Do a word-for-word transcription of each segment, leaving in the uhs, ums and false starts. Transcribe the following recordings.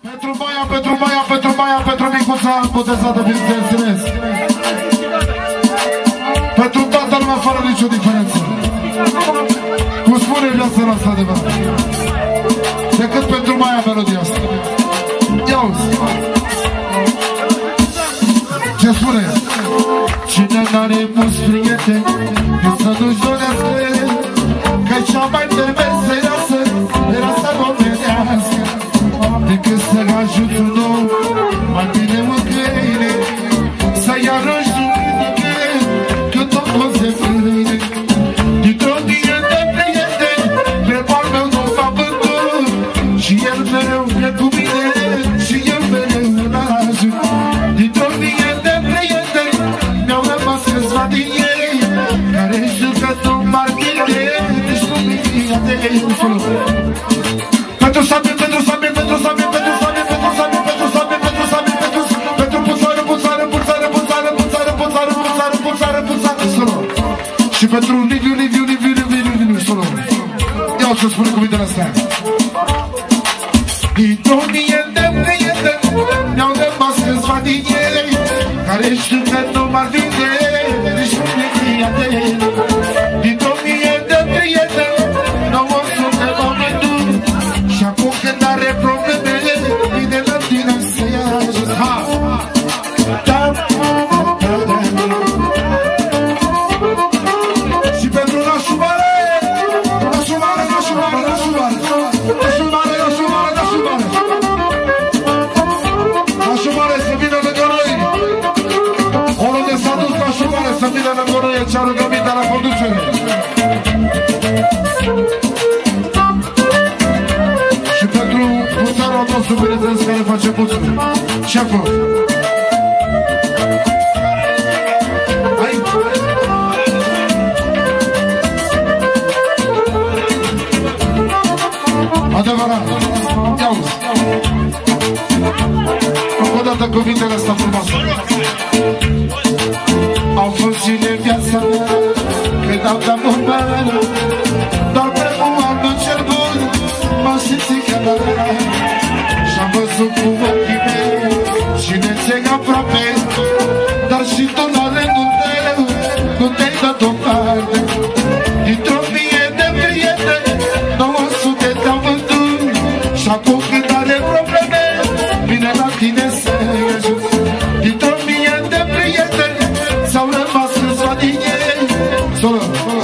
Pentru Maia, pentru Maia, pentru Maia, pentru micuța botezată, bineînțeles. Pentru toată lumea, fără nicio diferență. Cum spune viața noastră adevărat. Decât pentru Maia melodia asta. Ia-uzi. Ce spune? Cine n-are mulți prieteni, eu să nu-și dorească, că-i cea mai temeseroasă, era să mă vedească. Decât să-l ajut un om, mai bine mă crede, să-i arăși duminică, că tot o se frâne. Dintr-o mie de prieteni, pe-al meu nu m-a bătut, și el mereu e cu mine, și eu mereu îl ajut. Dintr-o mie de prieteni, mi-au rămas câțiva din ei, care jucă numai bine, deci nu mi-i atei. Pentru Samir, pentru Samir, pentru Samir, pentru Samir, pentru Samir, pentru Samir, pentru Samir, pentru pentru puțară, puțară, puțară, puțară, puțară, puțară, puțară, puțară, puțară, solo. Și pentru Liviu, Liviu, Liviu, Liviu, Liviu, solo. Ia-o să spune cuvintele astea. Dintr-o mie de prieteni, mi-au rămas câțiva din ei, care știu că nu m-ar vinde, nici nu mi-e atei. Dintr-o mie de prieteni, n-au o sută m-au vândut, și acum când are probleme, vine la tine să ia jos. Ha! Da! Da, da! Și pentru nașul mare, nașul mare, nașul mare, nașul mare, nașul mare, nașul mare, nașul mare, nașul mare să vină lângă noi, oriunde s-a dus nașul mare să vină lângă noi, cea rugămintea la conducere. Puțarul nostru, bineînțeles, care face puțul. Șeful! Hai! Adevărat! Ia-uzi! Încă o dată cuvintele astea frumoase. Au fost zile viața mea, când am dat bombeană, doar pe un an cel bun, m-am simțit că mea. Și-am văzut cu ochii mei și ne înțeg aproape, dar și tot la rândul tău nu te-ai dat o parte. Dintr-o mie de prieteni, două sute te-au vândut, și acum când are probleme, vine la tine să-i ajut. Dintr-o mie de prieteni, s-au rămas câțiva din ei. Solo, solo.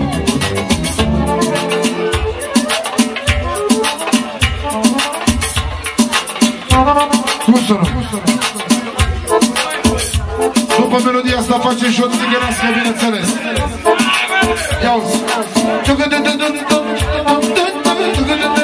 După melodia asta face și o țigărească, bineînțeles. Ia-uzi!